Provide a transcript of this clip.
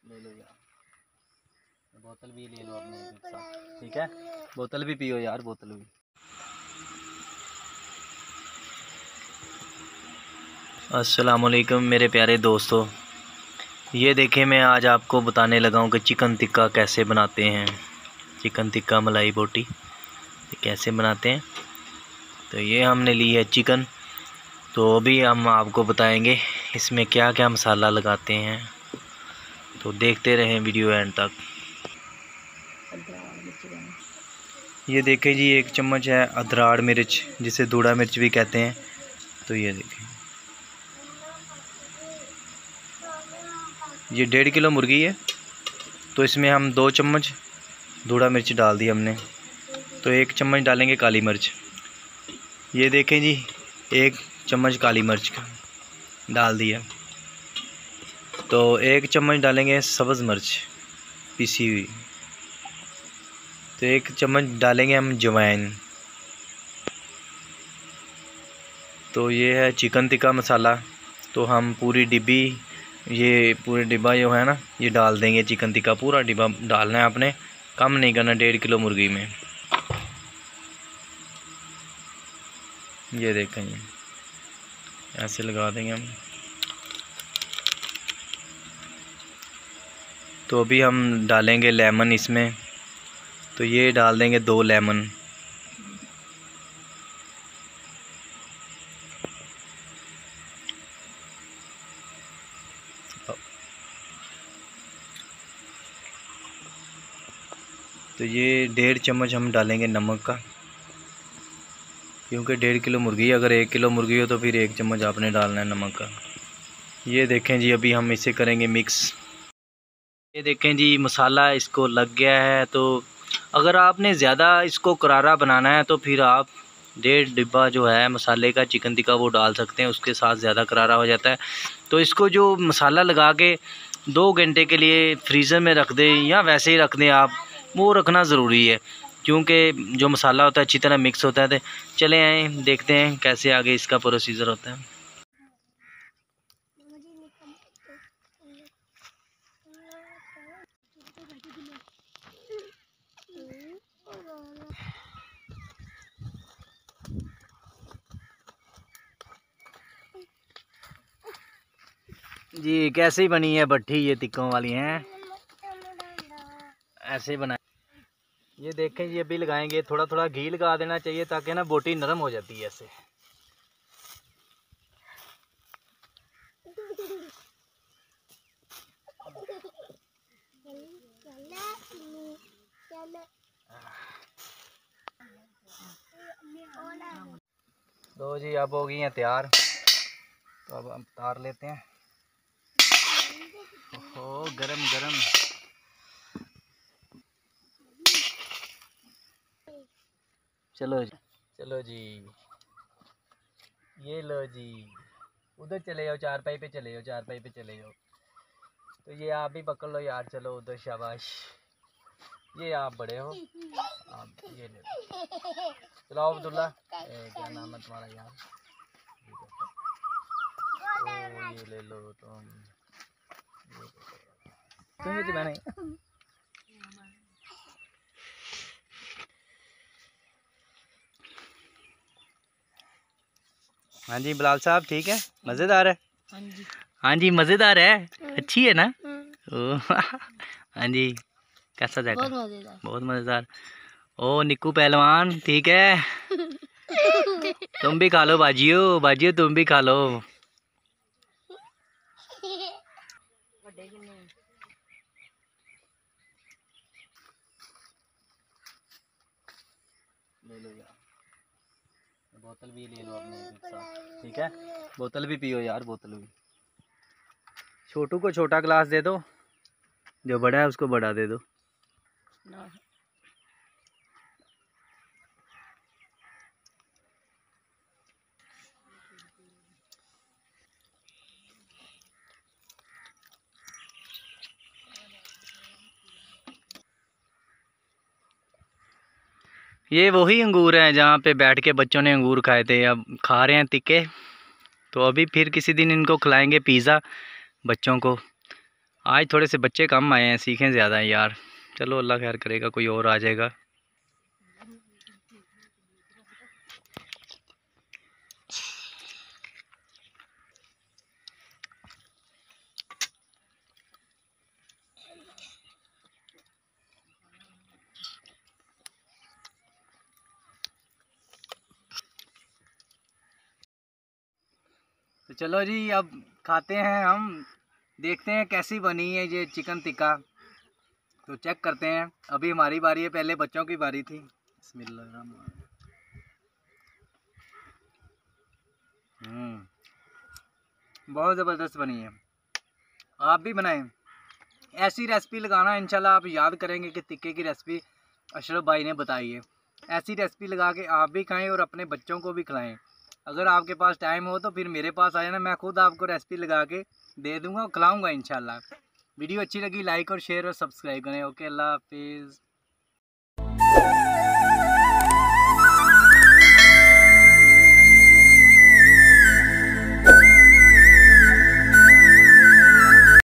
ले लो यार, बोतल भी ले लो अपने एक साथ, ठीक है। बोतल भी पियो यार, बोतल भी। अस्सलामुअलैकुम मेरे प्यारे दोस्तों, ये देखें मैं आज आपको बताने लगा हूँ कि चिकन टिक्का कैसे बनाते हैं। चिकन टिक्का मलाई बोटी ये कैसे बनाते हैं। तो ये हमने ली है चिकन, तो अभी हम आपको बताएंगे इसमें क्या क्या मसाला लगाते हैं। तो देखते रहें वीडियो एंड तक। ये देखें जी, 1 चम्मच है अदराड़ मिर्च, जिसे धूड़ा मिर्च भी कहते हैं। तो ये देखें, ये 1.5 किलो मुर्गी है, तो इसमें हम 2 चम्मच धूड़ा मिर्च डाल दी हमने। तो 1 चम्मच डालेंगे काली मिर्च। ये देखें जी, 1 चम्मच काली मिर्च डाल दिया। तो 1 चम्मच डालेंगे सब्ज़ मिर्च पिसी हुई। तो 1 चम्मच डालेंगे हम जवैन। तो ये है चिकन टिक्का मसाला। तो हम पूरी डिब्बी, ये पूरे डिब्बा जो है ना, ये डाल देंगे। चिकन टिक्का पूरा डिब्बा डालना है आपने, कम नहीं करना 1.5 किलो मुर्गी में। ये देखें, ये ऐसे लगा देंगे हम। तो अभी हम डालेंगे लेमन इसमें। तो ये डाल देंगे 2 लेमन। तो ये 1.5 चम्मच हम डालेंगे नमक का, क्योंकि 1.5 किलो मुर्गी, अगर 1 किलो मुर्गी हो तो फिर 1 चम्मच आपने डालना है नमक का। ये देखें जी, अभी हम इसे करेंगे मिक्स। ये देखें जी, मसाला इसको लग गया है। तो अगर आपने ज़्यादा इसको करारा बनाना है तो फिर आप 1.5 डिब्बा जो है मसाले का चिकन टिक्का वो डाल सकते हैं, उसके साथ ज़्यादा करारा हो जाता है। तो इसको जो मसाला लगा के 2 घंटे के लिए फ्रीज़र में रख दें या वैसे ही रख दें आप, वो रखना ज़रूरी है, क्योंकि जो मसाला होता है अच्छी तरह मिक्स होता है। तो चले आए देखते हैं कैसे आगे इसका प्रोसीजर होता है। जी कैसी बनी है भट्टी, ये टिक्कों वाली हैं, ऐसे बनाए। ये देखें जी, अभी लगाएंगे। थोड़ा थोड़ा घी लगा देना चाहिए ताकि ना बोटी नरम हो जाती है ऐसे। तो जी अब हो गई हैं तैयार, तो अब हम तार लेते हैं। ओहो गरम गरम। चलो जी, चलो जी, ये लो जी, उधर चले जाओ, चारपाई पे चले जाओ, चारपाई पे चले जाओ। तो ये आप भी पकड़ लो यार, चलो उधर, शाबाश। ये आप बड़े हो, आप ये ले लो। चलो अब्दुल्ला, क्या नाम है तुम्हारा यार, ओ ये ले लो तुम, ये तो मैंने। हाँ जी बिलाल साहब, ठीक है, मज़ेदार है। हाँ जी मज़ेदार है, अच्छी है ना। ओ हाँ जी, कैसा जाएगा? बहुत मज़ेदार। ओ निक्कू पहलवान, ठीक है। तुम भी खा लो बाजियो, बाजियो तुम भी खा लो। ले लो यार, बोतल भी ले लो अपने एक साथ, ठीक है। बोतल भी पियो यार, बोतल भी। छोटू को छोटा गिलास दे दो, जो बड़ा है उसको बड़ा दे दो। ये वही अंगूर हैं जहाँ पे बैठ के बच्चों ने अंगूर खाए थे, अब खा रहे हैं टिक्के। तो अभी फिर किसी दिन इनको खिलाएंगे पिज़्ज़ा बच्चों को। आज थोड़े से बच्चे कम आए हैं, सीखें ज़्यादा हैं यार। चलो अल्लाह खैर करेगा, कोई और आ जाएगा। तो चलो जी अब खाते हैं हम, देखते हैं कैसी बनी है ये चिकन टिक्का। तो चेक करते हैं। अभी हमारी बारी है, पहले बच्चों की बारी थी। बहुत ज़बरदस्त बनी है। आप भी बनाएं ऐसी रेसिपी लगाना, इंशाल्लाह आप याद करेंगे कि टिक्के की रेसिपी अशरफ भाई ने बताई है। ऐसी रेसिपी लगा के आप भी खाएं और अपने बच्चों को भी खिलाएं। अगर आपके पास टाइम हो तो फिर मेरे पास आ जाना, मैं खुद आपको रेसिपी लगा के दे दूँगा और खिलाऊँगा इंशाल्लाह। वीडियो अच्छी लगी लाइक और शेयर और सब्सक्राइब करें। ओके, अल्लाह हाफिज़।